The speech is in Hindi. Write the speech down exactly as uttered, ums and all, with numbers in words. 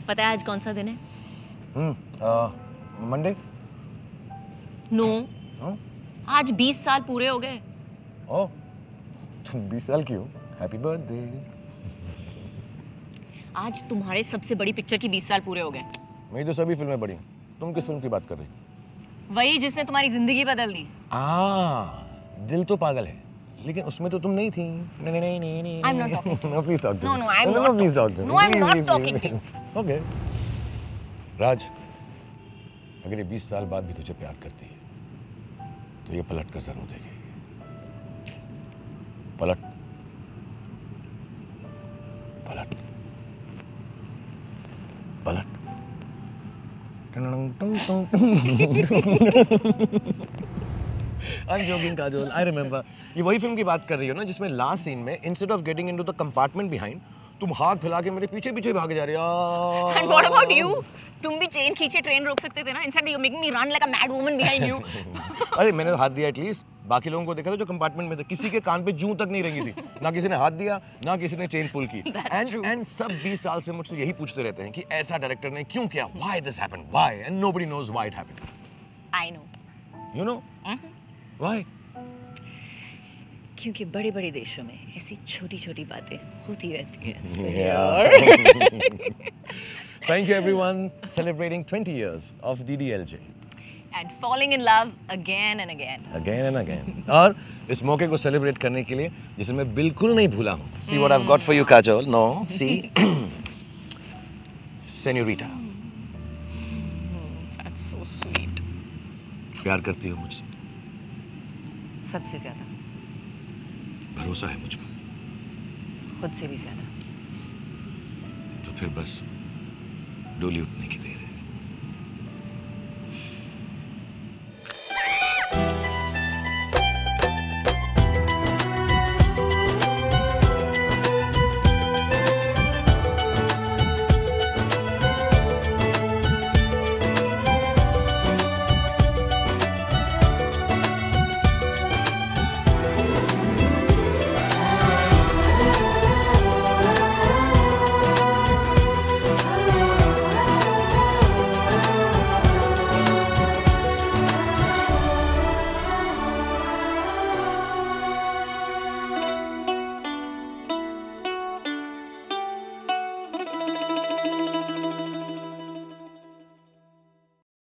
पता है आज कौन सा दिन है? हम्म मंडे। नो आज बीस साल पूरे हो गए। ओह तुम बीस साल की हो, हैप्पी बर्थडे। आज तुम्हारे सबसे बड़ी पिक्चर की बीस साल पूरे हो गए। मेरी तो सभी फिल्में बड़ी। तुम किस फिल्म की बात कर रही? वही जिसने तुम्हारी जिंदगी बदल दी। आ, दिल तो पागल है, लेकिन उसमें तो तुम नहीं थी। नहीं नहीं नहीं नहीं। I'm not talking to you. No, please talk to me. No, no, I'm no, not. No, please talk to me. No, I'm please, not please, talking please. to you. Okay. राज, अगर ये बीस साल बाद भी तुझे प्यार करती है, तो ये पलट कर जरूर देखेगी। पलट, पलट, पलट। I'm joking, Kajol. I remember. ये वही फिल्म की बात कर रही हो ना जिसमें लास्ट सीन में instead of getting into the compartment behind, तुम हाथ फैला के मेरे पीछे पीछे भागे जा रही हो। And what about you? तुम भी चेन खींचे ट्रेन रोक सकते थे ना। Instead you're making me run like a mad woman behind you. अरे मैंने तो हाथ दिया एटलीस्ट। बाकी लोगों को देखा था जो कंपार्टमेंट में थे, किसी के कान पे जूं तक नहीं रंगी थी। ना किसी ने हाथ दिया, ना किसी ने चेन पुल की। एंड एंड सब बीस साल से मुझसे यही पूछते रहते हैं कि ऐसा डायरेक्टर ने क्यों किया? Why this happened? Why? And nobody knows why it happened. I know. You know? Why? क्योंकि बड़े-बड़े देशों में ऐसी छोटी-छोटी बातें होती रहती हैं। Yeah. Thank you everyone celebrating twenty years of D D L J. And falling in love again and again. Again and again. और इस मौके को सेलिब्रेट करने के लिए जिसे मैं बिल्कुल नहीं भूला हूँ. See what I've got for you, Kajol. No, see, Senorita. That's so sweet. प्यार करती हो मुझसे? सबसे ज्यादा. भरोसा है मुझ पर? खुद से भी ज्यादा. तो फिर बस डोली उठने की देर है.